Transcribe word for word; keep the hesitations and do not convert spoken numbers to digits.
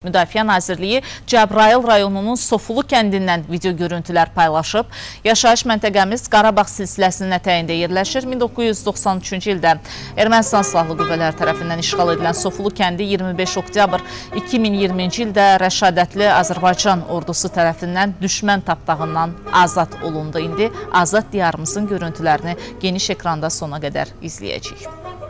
Müdafiə Nazirliyi Cəbrayıl rayonunun Sofulu kəndindən video görüntülər paylaşıb. Yaşayış məntəqəmiz Qarabağ silsiləsinin ətəyində yerləşir. min doqquz yüz doxsan üçüncü ildə Ermənistan Silahlı Qüvvələri tərəfindən işğal edilən Sofulu kəndi iyirmi beş oktyabr iki min iyirminci ildə rəşadətli Azərbaycan ordusu tərəfindən düşmən tapdağından azad olundu. İndi azad diyarımızın görüntülərini geniş ekranda sona qədər izləyəcəyik.